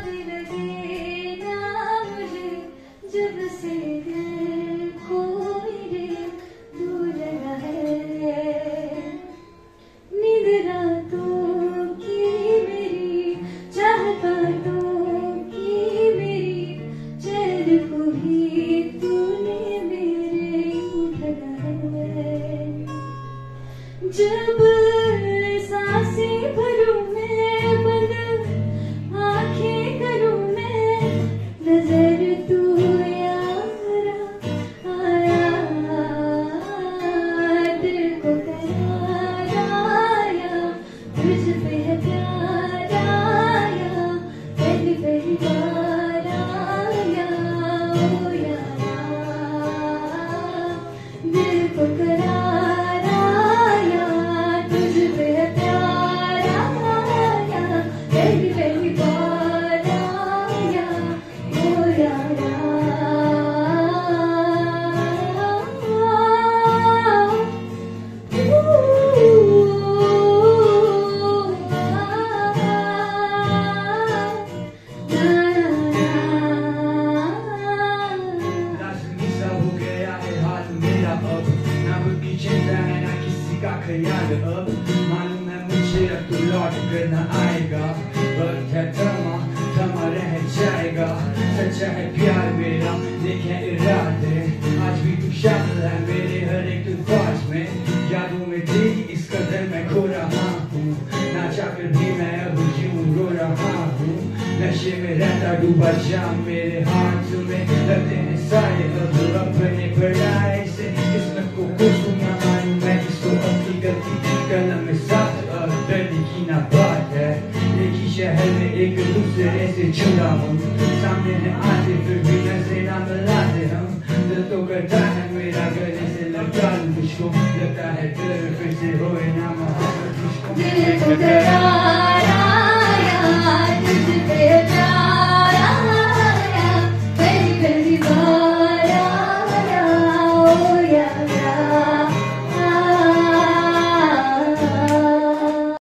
भी लगे ना मुझे, जब से दिल को मेरे दूर लगा है। नींद रातों की मेरी, चाहत बातों की मेरी, चैन को ही तूने मेरे ढका है। जब सांसें भरूं मैं बंद, आंखें करूं मैं, नजर तू यारा आया, दिल को करार आया, तुझ पे है प्यार आया, पहली पहली बार आया, ओ यारा, दिल को करार आया, तुझ पे है प्यार आया, पहली पहली बार आया, ओ यारा। लाज़मी सा हो गया है हाल मेरा अब, ना बुद्धि चिंता है ना किसी का ख्याल अब। मालूम है मुझे अब तू लौट कर न आएगा, वक्त है थमा थमा रह जाएगा। सच्चा है प्यार मेरा, देखे इरादे, आज भी तू शामिल है मेरे हर एक ख्वाहिश में। यादों में तेरी इस कदर मैं खो रहा हूँ, ना चाहकर भी मैं अब यूं रो रहा हूँ। नशे में रहता डूबा जाम मेरे हाथों में, लगते हैं सारे अब अपने पढ़ाई से। किस्मत को कोसूं ना मानूं मैं इसको अपनी गलती, कलम में साथ अब डरने की ना बात है। एक ही शहर में एक दूसरे से जुड़ा हूँ, सामने न आते फिर भी नजरें ना मिलाते हम। दिल तो करता है मेरा गले से लगा लूं तुझको, लगता है फिर से होए ना मोहब्बत तुझको। दिल को करार